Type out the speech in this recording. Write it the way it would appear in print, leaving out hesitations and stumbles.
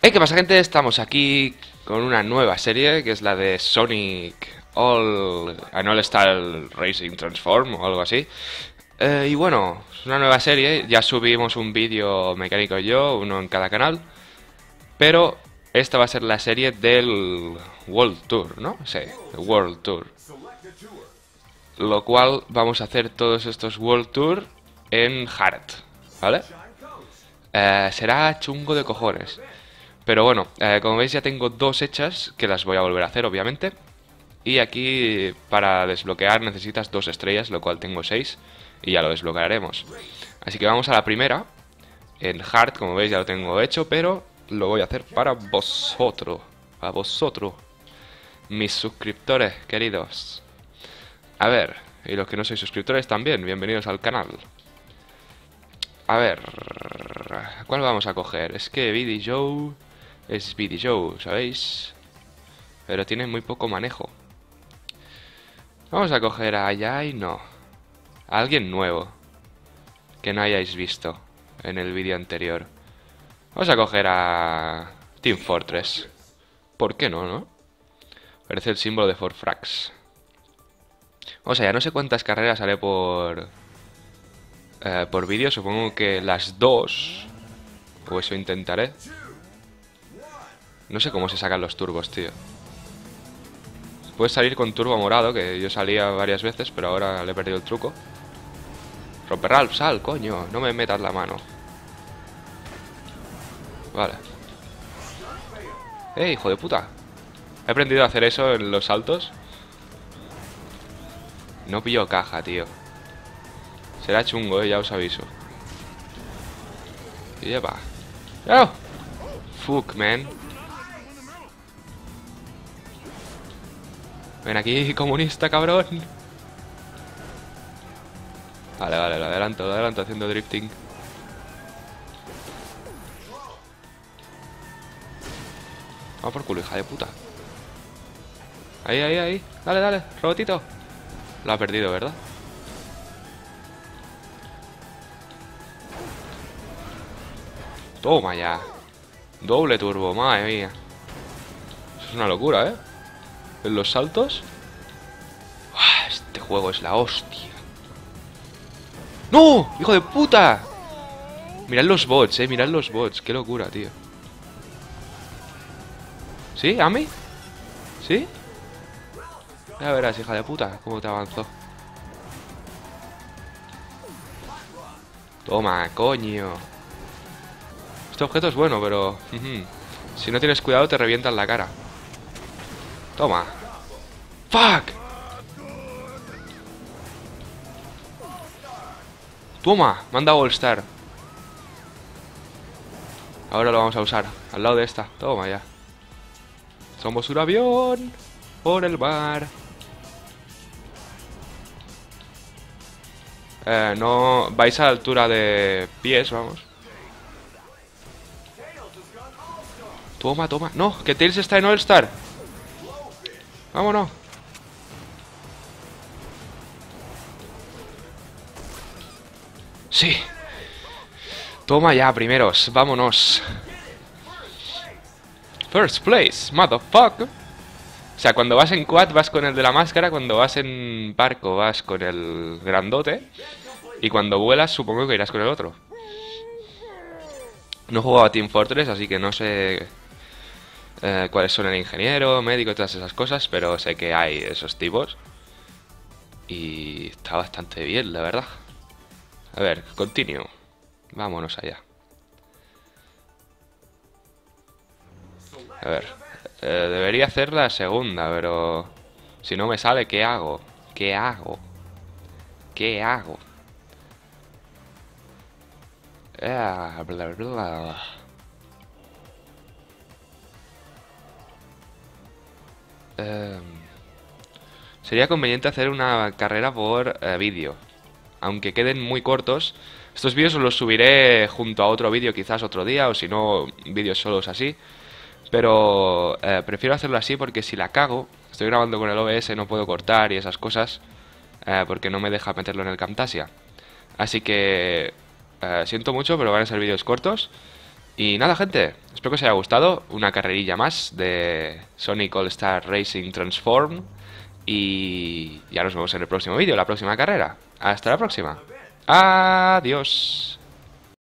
¿Qué pasa, gente? Estamos aquí con una nueva serie que es la de Sonic All Star Racing Transform o algo así. Y bueno, es una nueva serie. Ya subimos un vídeo Mecánico y yo, uno en cada canal. Pero esta va a ser la serie del World Tour, ¿no? Sí, el World Tour. Lo cual vamos a hacer todos estos World Tour en Hard, ¿vale? Será chungo de cojones. Pero bueno, como veis ya tengo dos hechas, que las voy a volver a hacer obviamente. Y aquí para desbloquear necesitas 2 estrellas, lo cual tengo 6. Y ya lo desbloquearemos. Así que vamos a la primera. En Hard, como veis ya lo tengo hecho, pero lo voy a hacer para vosotros. Para vosotros, mis suscriptores queridos. A ver, y los que no sois suscriptores también, bienvenidos al canal. A ver, ¿cuál vamos a coger? Es que Biddy Joe es Biddy Joe, ¿sabéis? Pero tiene muy poco manejo. Vamos a coger a Yai, no. A alguien nuevo que no hayáis visto en el vídeo anterior. Vamos a coger a Team Fortress. ¿Por qué no, no? Parece el símbolo de Fort Frax. O sea, ya no sé cuántas carreras haré por vídeo. Supongo que las 2. O eso intentaré. No sé cómo se sacan los turbos, tío. Puedes salir con turbo morado, que yo salía varias veces, pero ahora le he perdido el truco. Romper sal, coño, no me metas la mano. Vale. Hijo de puta. He aprendido a hacer eso en los saltos. No pillo caja, tío. Será chungo, ya os aviso. Y ya va. ¡Oh! Fuck, man. Ven aquí, comunista, cabrón. Vale, vale, lo adelanto haciendo drifting. Vamos por culo, hija de puta. Ahí, ahí, ahí. Dale, dale, robotito. Lo ha perdido, ¿verdad? Toma ya. Doble turbo, madre mía. Eso es una locura, ¿eh? En los saltos. ¡Uah! Este juego es la hostia. ¡No! ¡Hijo de puta! Mirad los bots, mirad los bots. Qué locura, tío. ¿Sí, Ami? ¿Sí? Ya verás, hija de puta, cómo te avanzó. Toma, coño. Este objeto es bueno, pero... si no tienes cuidado te revientan la cara. Toma. ¡Fuck! Toma, manda All Star. Ahora lo vamos a usar, al lado de esta. Toma ya. Somos un avión por el mar. No... vais a la altura de pies, vamos. Toma, toma. No, que Tails está en All Star. Vámonos. Sí. Toma ya, primeros. Vámonos. First place, motherfucker. O sea, cuando vas en quad vas con el de la máscara. Cuando vas en barco vas con el grandote. Y cuando vuelas supongo que irás con el otro. No he jugado a Team Fortress, así que no sé cuáles son el ingeniero, médico y todas esas cosas. Pero sé que hay esos tipos. Y está bastante bien, la verdad. A ver, continue. Vámonos allá. A ver, debería hacer la segunda, pero... si no me sale, ¿qué hago? ¿Qué hago? ¿Qué hago? Bla, bla, bla. Sería conveniente hacer una carrera por vídeo. Aunque queden muy cortos. Estos vídeos los subiré junto a otro vídeo quizás otro día. O si no, vídeos solos así. Pero prefiero hacerlo así porque si la cago... Estoy grabando con el OBS, no puedo cortar y esas cosas. Porque no me deja meterlo en el Camtasia. Así que... siento mucho, pero van a ser vídeos cortos. Y nada, gente, espero que os haya gustado. Una carrerilla más de Sonic All Star Racing Transform. Y ya nos vemos en el próximo vídeo, la próxima carrera. Hasta la próxima. Adiós.